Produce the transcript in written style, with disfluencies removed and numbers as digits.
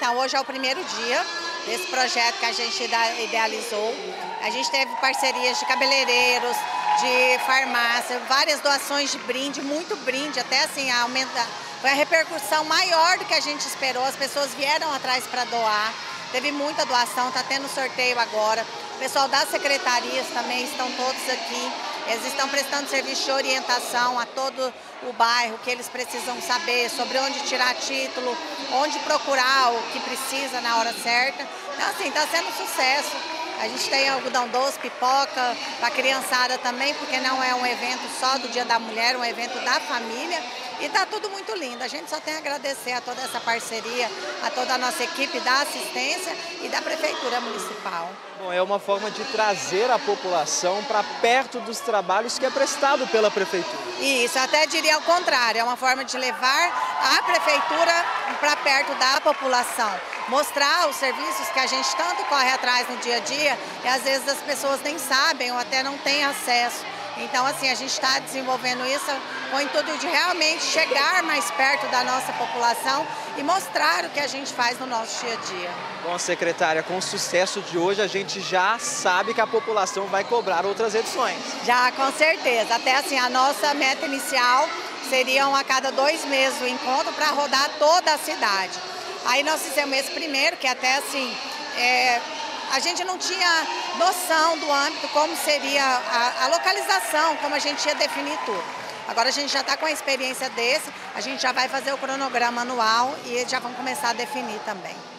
Então, hoje é o primeiro dia desse projeto que a gente idealizou. A gente teve parcerias de cabeleireiros, de farmácia, várias doações de brinde, muito brinde, até assim, foi a repercussão maior do que a gente esperou, as pessoas vieram atrás para doar, teve muita doação, está tendo sorteio agora. O pessoal das secretarias também estão todos aqui, eles estão prestando serviço de orientação a todo o bairro, que eles precisam saber sobre onde tirar título, onde procurar o que precisa na hora certa. Então assim, está sendo um sucesso. A gente tem algodão doce, pipoca, para a criançada também, porque não é um evento só do Dia da Mulher, é um evento da família. E está tudo muito lindo. A gente só tem a agradecer a toda essa parceria, a toda a nossa equipe da assistência e da Prefeitura Municipal. Bom, é uma forma de trazer a população para perto dos trabalhos que é prestado pela Prefeitura. Isso, até diria ao contrário, é uma forma de levar a Prefeitura para perto da população. Mostrar os serviços que a gente tanto corre atrás no dia a dia e às vezes as pessoas nem sabem ou até não têm acesso. Então, assim, a gente está desenvolvendo isso com o intuito de realmente chegar mais perto da nossa população e mostrar o que a gente faz no nosso dia a dia. Bom, secretária, com o sucesso de hoje, a gente já sabe que a população vai cobrar outras edições. Já, com certeza. Até assim, a nossa meta inicial seriam a cada 2 meses o encontro para rodar toda a cidade. Aí nós fizemos esse primeiro, que até assim, a gente não tinha noção do âmbito, como seria a localização, como a gente ia definir tudo. Agora a gente já está com a experiência desse, a gente já vai fazer o cronograma anual e já vamos começar a definir também.